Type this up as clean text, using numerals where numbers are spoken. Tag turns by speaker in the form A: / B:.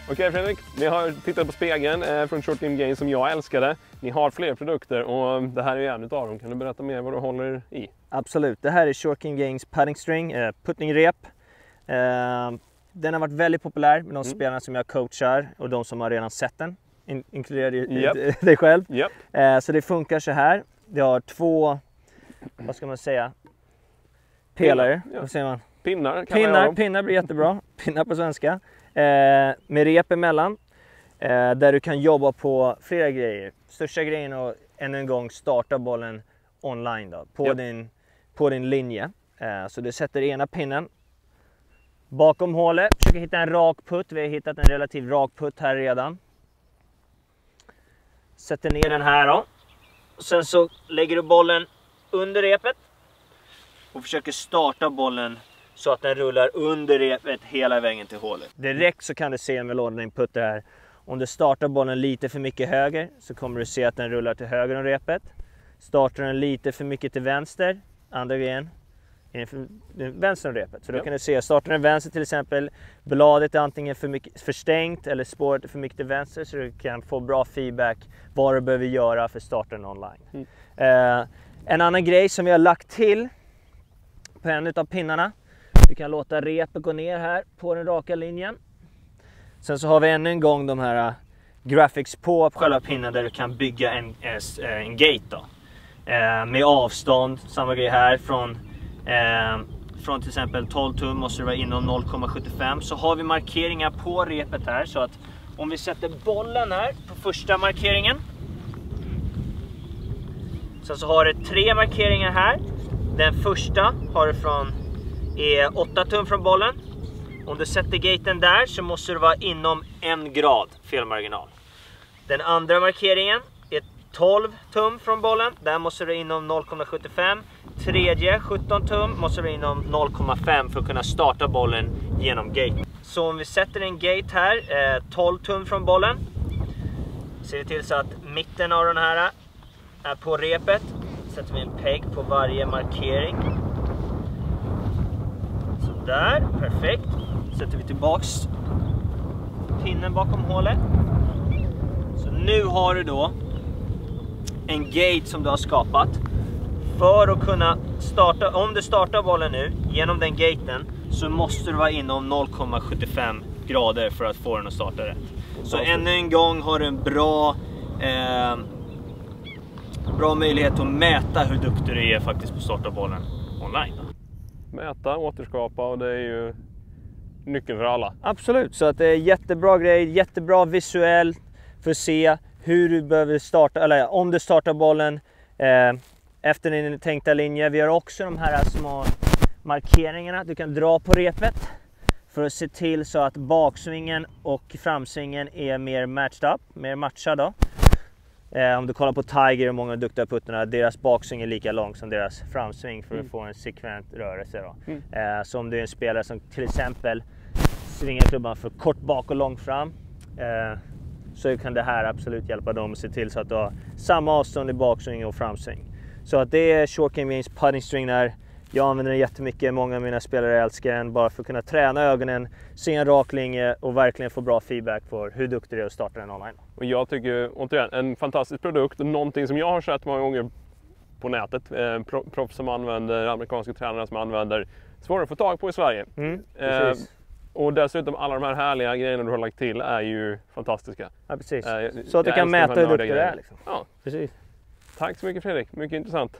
A: Okej Fredrik, vi har tittat på spegeln från Short Game Games som jag älskade. Ni har fler produkter och det här är en av dem. Kan du berätta mer vad du håller i?
B: Absolut, det här är Short Game Games Putting String, puttningrep. Den har varit väldigt populär med de spelarna som jag coachar och de som har redan sett den. Inkluderar dig själv. Så det funkar så här. Det har två, vad ska man säga, pelare. Vad säger man? Pinnar blir jättebra. Pinnar på svenska. Med rep emellan. Där du kan jobba på flera grejer. Största grejen är att ännu en gång starta bollen online då, på din linje. Så du sätter ena pinnen bakom hålet. Försöker hitta en rak putt. Vi har hittat en relativt rak putt här redan. Sätter ner den här då. Sen så lägger du bollen under repet. Och försöker starta bollen så att den rullar under repet hela vägen till hålet. Direkt så kan du se med lådan din putt här. Om du startar bollen lite för mycket höger så kommer du se att den rullar till höger om repet. Startar den lite för mycket till vänster, andra grejen, vänster om repet. Så då kan du se, startar den vänster till exempel, bladet är antingen för stängt eller spåret är för mycket till vänster, så du kan få bra feedback vad du behöver göra för starten online. En annan grej som vi har lagt till på en av pinnarna, du kan låta repet gå ner här på den raka linjen. Sen så har vi ännu en gång de här graphics på själva pinnen där du kan bygga en gate då. Med avstånd, samma grej här från till exempel 12 tum måste det vara inom 0,75. Så har vi markeringar på repet här, så att om vi sätter bollen här på första markeringen. Så har det 3 markeringar här. Den första har du är 8 tum från bollen. Om du sätter gaten där så måste det vara inom 1 grad felmarginal. Den andra markeringen är 12 tum från bollen. Där måste det vara inom 0,75. Tredje 17 tum måste det vara inom 0,5 för att kunna starta bollen genom gate. Så om vi sätter en gate här 12 tum från bollen. Ser vi till så att mitten av den här är på repet. Sätter vi en peg på varje markering. Så där, perfekt. Sätter vi tillbaks pinnen bakom hålet. Så nu har du då en gate som du har skapat. För att kunna starta, om du startar bollen nu genom den gaten, så måste du vara inom 0,75 grader för att få den att starta rätt. Så ännu en gång har du en bra möjlighet att mäta hur duktig du är faktiskt på att starta bollen online.
A: Mäta, återskapa, och det är ju nyckeln för alla.
B: Absolut, så att det är jättebra grej, jättebra visuellt för att se hur du behöver starta, eller om du startar bollen efter din tänkta linje. Vi har också de här små markeringarna du kan dra på repet för att se till så att baksvingen och framsvingen är mer matched up, mer matchad då. Om du kollar på Tiger och många duktiga puttarna, deras baksving är lika lång som deras framsving för att få en sekvent rörelse då. Så om du är en spelare som till exempel svingar klubban för kort bak och långt fram, så kan det här absolut hjälpa dem att se till så att du har samma avstånd i baksving och framsving. Så att det är Short Game Games Putting String där. Jag använder den jättemycket, många av mina spelare älskar den bara för att kunna träna ögonen, se en rak linje och verkligen få bra feedback på hur duktig det är att starta den online.
A: Och jag tycker återigen en fantastisk produkt, någonting som jag har sett många gånger på nätet. Proffs som använder, amerikanska tränare som använder, svårare att få tag på i Sverige. Och dessutom alla de här härliga grejerna du har lagt till är ju fantastiska.
B: Ja, precis. Så att du kan mäta hur duktig det är. Liksom.
A: Ja,
B: precis.
A: Tack så mycket Fredrik, mycket intressant.